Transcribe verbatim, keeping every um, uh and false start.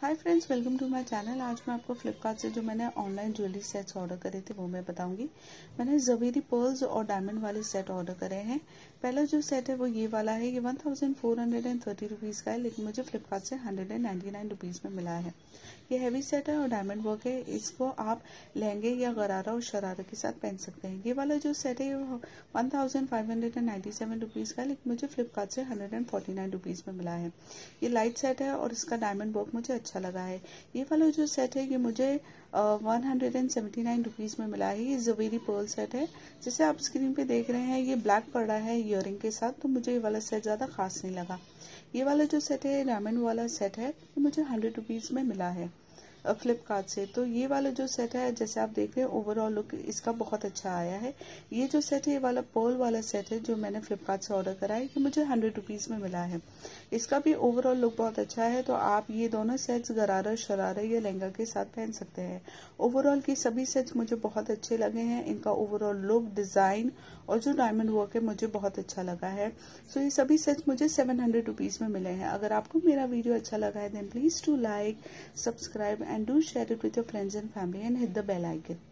Hi friends, welcome to my channel. आज मैं आपको फ्लिपकार्ट से जो मैंने ऑनलाइन ज्वेलरी सेट्स ऑर्डर करे थे वो मैं बताऊंगी। मैंने जवेरी पर्ल्स और डायमंड वाले सेट ऑर्डर करे हैं। पहला जो सेट है वो ये वाला है। ये one thousand four hundred and thirty rupees का है, लेकिन मुझे फ्लिपकार्ट से hundred and ninety nine rupees में मिला है। ये हैवी सेट है और डायमंड वर्क है। इसको आप लहंगे या गरारा और शरारा के साथ पहन सकते हैं। ये वाला जो सेट है ये one thousand five hundred and ninety seven rupees का है, लेकिन मुझे फ्लिपकार्ट से hundred and forty nine rupees में मिला है। ये लाइट सेट है और इसका डायमंड वर्क मुझे अच्छा लगा है। ये वाला जो सेट है ये मुझे one hundred and seventy nine rupees में मिला है। ये जवेरी पर्ल सेट है। जैसे आप स्क्रीन पे देख रहे हैं ये ब्लैक पड़ रहा है ईयरिंग के साथ, तो मुझे ये वाला सेट ज़्यादा खास नहीं लगा। ये वाला जो सेट है डायमंड वाला सेट है, ये मुझे हंड्रेड रुपीज़ में मिला है फ्लिपकार्ट से। तो ये वाला जो सेट है जैसे आप देख रहे हैं ओवरऑल लुक इसका बहुत अच्छा आया है। ये जो सेट है ये वाला पर्ल वाला सेट है जो मैंने फ्लिपकार्ट से ऑर्डर करा है, ये मुझे हंड्रेड रुपीज़ में मिला है। इसका भी ओवरऑल लुक बहुत अच्छा है। तो आप ये दोनों सेट्स गरारा शरारा या लहंगा के साथ पहन सकते हैं। ओवरऑल की सभी सेट्स मुझे बहुत अच्छे लगे हैं। इनका ओवरऑल लुक, डिज़ाइन और जो डायमंड वर्क है मुझे बहुत अच्छा लगा है। सो ये सभी सेट्स मुझे सेवन हंड्रेड रुपीज़ में मिले हैं। अगर आपको मेरा वीडियो अच्छा लगा है then please to like, subscribe and do share it with your friends and family and hit the bell icon.